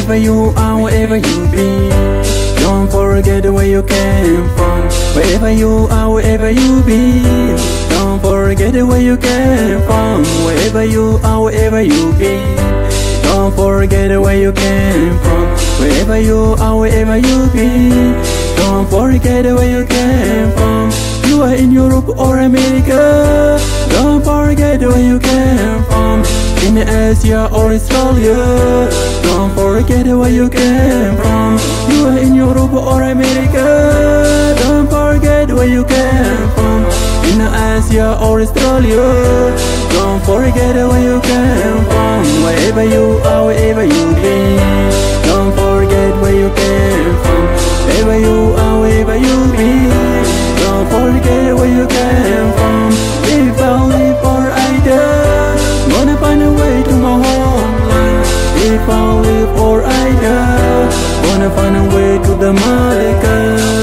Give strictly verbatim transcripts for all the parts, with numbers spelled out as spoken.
Wherever you are, wherever you be, don't forget where you came from. Wherever you are, wherever you be, don't forget where you came from. Wherever you are, wherever you be, don't forget where you came from. Wherever you are, wherever you be, don't forget where you came from. You are in Europe or America, don't forget where you came from. In Asia or Australia, don't forget where you came from. You are in Europe or America, don't forget where you came from. In Asia or Australia, don't forget where you came from. Wherever you are, wherever you be, don't forget where you came from. Wherever you are, wherever you be, don't forget where you came from. If I live or I die, gonna find a way to my homeland. If I live or I die, gonna find a way to the Malika.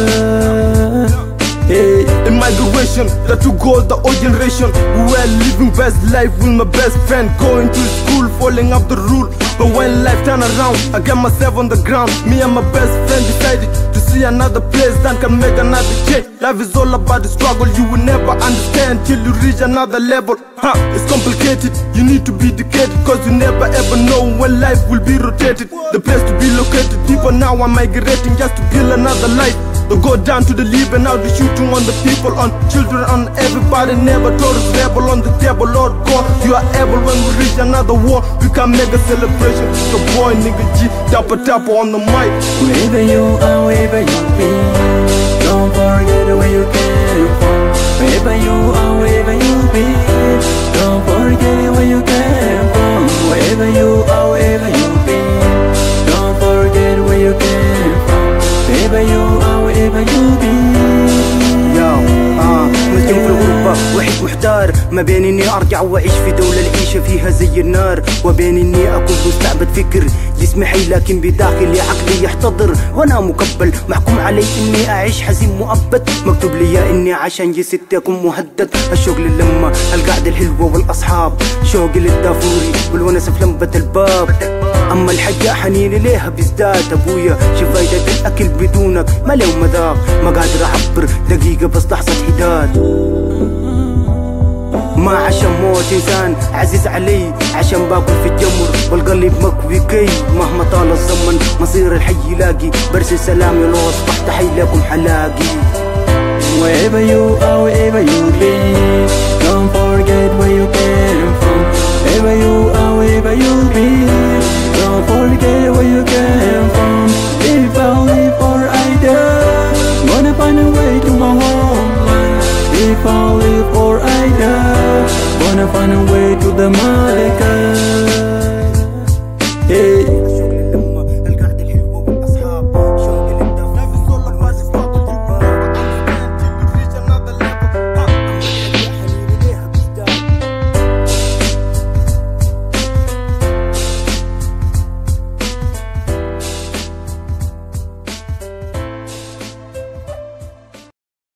Hey. In migration, that to go the old generation. We were living best life with my best friend, going to school, following up the rule. But when life turned around, I got myself on the ground. Me and my best friend decided to see another place that can make another change. Life is all about the struggle, you will never understand till you reach another level. Huh, it's complicated, you need to be educated, cause you never ever know when life will be rotated. The place to be located, people now are migrating just to build another life. They go down to the Libya, now they're shooting on the people, on children, on everybody. Never told us rebel on the table, Lord God, you are able. When we reach another war, we can make a celebration. The boy nigga G, Dapper Tapper on the mic. Wherever you are, wherever you be, don't forget where you came from. Wherever you are, wherever you be, don't forget where you came from. Wherever you are, wherever you be, don't forget where you came from. Wherever you are, wherever you be. Yo, آه مسجون في الغربة وحيد محتار، ما بين اني ارجع واعيش في دولة العيشة فيها زي النار، وبين اني اكون مستعبد فكر جسمي حي لكن بداخلي عقلي يحتضر، وانا مكبل محكوم علي اني اعيش حزين مؤبد، مكتوب لي اني عشان جسدي اكون مهدد. الشوق للمة، القعدة الحلوة والاصحاب، شوقي للدافوري والونس في لمبة الباب. اما الحاجة حنيني ليها بيزداد، ابويا شو فايدة الاكل بدونك ما له مذاق، ما قادر اعبر دقيقة بس لحظة حداد. ما عشان موت انسان عزيز علي، عشان باكل في الجمر والقلب مكوي كي، مهما طال الزمن مصير الحي يلاقي، برسل سلامي لو اصبحت حي لكم حلاقي. Wherever you are, wherever you be, don't forget where you came from. Wherever you are, wherever you be, don't forget where you came from. If I live or I die, gonna find a way to my homeland. If I live or I die, gonna find a way to the Malika.